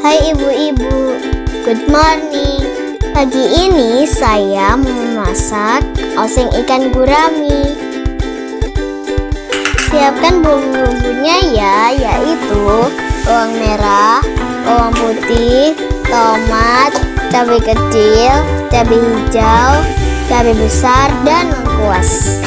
Hai ibu-ibu, good morning. Pagi ini saya mau memasak oseng ikan gurami. Siapkan bumbu-bumbunya ya, yaitu bawang merah, bawang putih, tomat, cabai kecil, cabai hijau, cabai besar, dan lengkuas.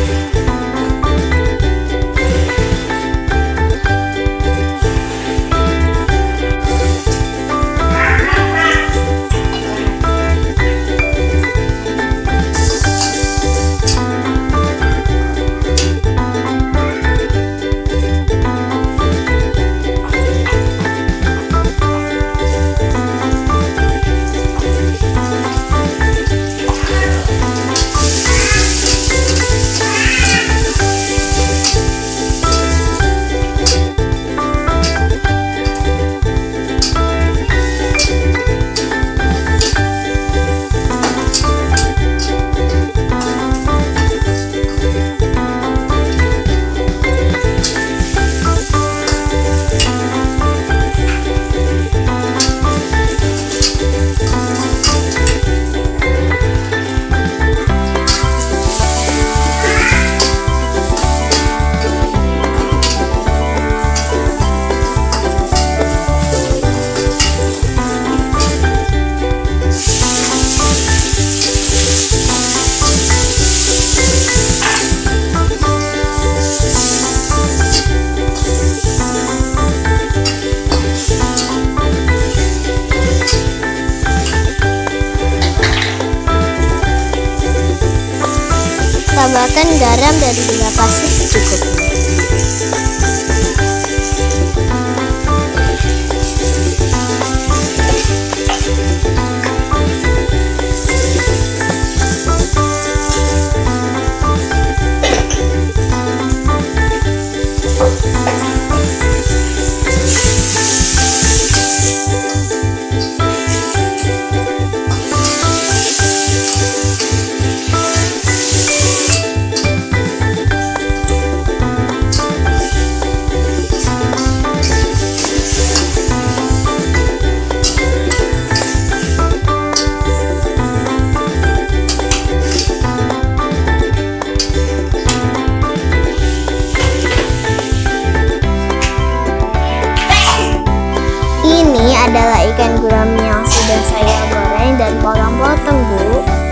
Tambahkan garam dan gula pasir secukupnya. Ini adalah ikan gurami yang sudah saya goreng dan potong-potong, Bu.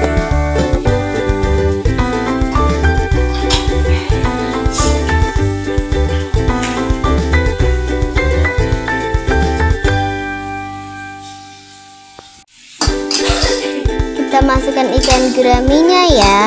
Kita masukkan ikan guraminya ya.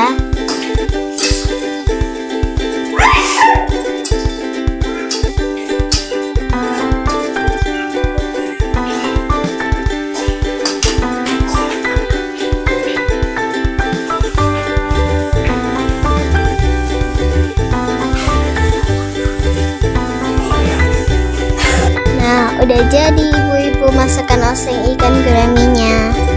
Udah jadi ibu-ibu masakan oseng ikan guraminya.